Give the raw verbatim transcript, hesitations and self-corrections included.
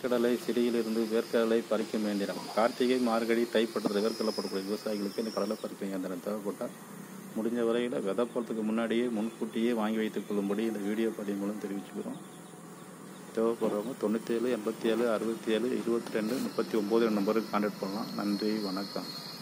வேர்க்கடலை செடியிலிருந்து வேர்க்கடலை பறிக்கும் இயந்திரம். கார்த்திகை மார்கழி தைப்பட்டத்தில் வேர்க்கடலை போடக்கூடிய விவசாயிகளுக்கு இந்த கடலை பறிக்கும் இயந்திரம் தேவைப்பட்டால் முடிஞ்ச வரையில் விதை போகிறதுக்கு முன்னாடியே முன்கூட்டியே வாங்கி வைத்துக் கொள்ளும்படி இந்த வீடியோ பதிவு மூலம் தெரிவிச்சுக்கிறோம். தேவைப்படுறவங்க தொண்ணூற்றி ஏழு எண்பத்தி ஏழு அறுபத்தி ஏழு இருபத்தி ரெண்டு முப்பத்தி ஒம்பது நம்பருக்கு கான்டாக்ட் பண்ணலாம். நன்றி, வணக்கம்.